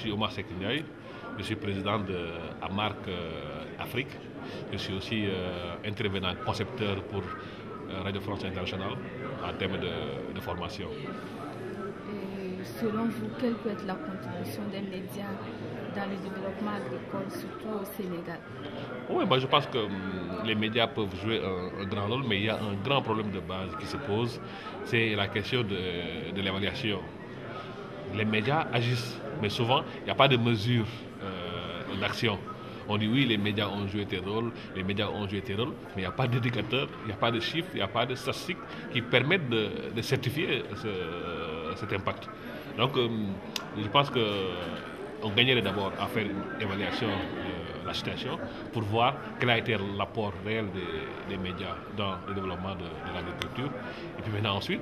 suis Omar Seck Ndiaye, je suis président de Amarc Afrique. Je suis aussi intervenant concepteur pour Radio France Internationale en termes de formation. Et selon vous, quelle peut être la contribution des médias dans le développement agricole, surtout au Sénégal? Oui, je pense que les médias peuvent jouer un grand rôle, mais il y a un grand problème de base qui se pose, c'est la question de l'évaluation. Les médias agissent, mais souvent, il n'y a pas de mesure d'action. On dit oui, les médias ont joué tel rôle, les médias ont joué tel rôle, mais il n'y a pas d'indicateur, il n'y a pas de chiffres, il n'y a pas de statistiques qui permettent de certifier cet impact. Donc, je pense qu'on gagnerait d'abord à faire une évaluation de la situation pour voir quel a été l'apport réel des médias dans le développement de l'agriculture. Et puis maintenant, ensuite,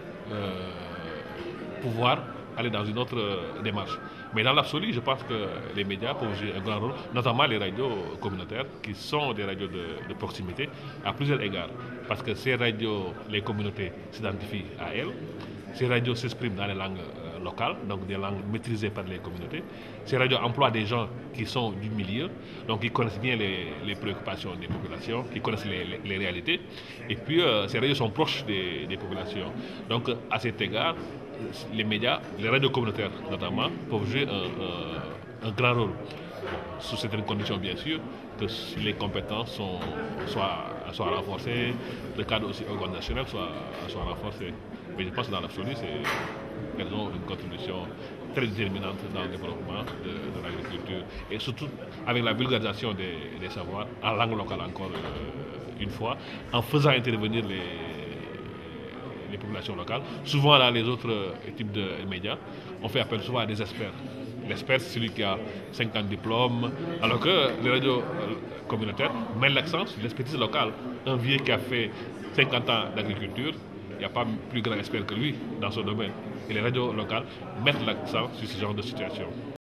pouvoir aller dans une autre démarche. Mais dans l'absolu, je pense que les médias peuvent jouer un grand rôle, notamment les radios communautaires, qui sont des radios de proximité à plusieurs égards. Parce que ces radios, les communautés s'identifient à elles, ces radios s'expriment dans les langues locales, donc des langues maîtrisées par les communautés. Ces radios emploient des gens qui sont du milieu, donc qui connaissent bien les préoccupations des populations, qui connaissent les réalités. Et puis, ces radios sont proches des populations. Donc, à cet égard, les médias, les radios communautaires notamment, peuvent jouer un grand rôle, sous certaines conditions bien sûr, que les compétences soient renforcées, le cadre aussi organisationnel soit renforcé. Mais je pense que dans l'absolu, elles ont une contribution très déterminante dans le développement de l'agriculture. Et surtout avec la vulgarisation des savoirs, en langue locale encore une fois, en faisant intervenir les populations locales. Souvent dans les autres types de médias, on fait appel souvent à des experts. L'expert, c'est celui qui a 50 diplômes, alors que les radios communautaires mettent l'accent sur l'expertise locale. Un vieux qui a fait 50 ans d'agriculture, il n'y a pas plus grand expert que lui dans ce domaine. Et les radios locales mettent l'accent sur ce genre de situation.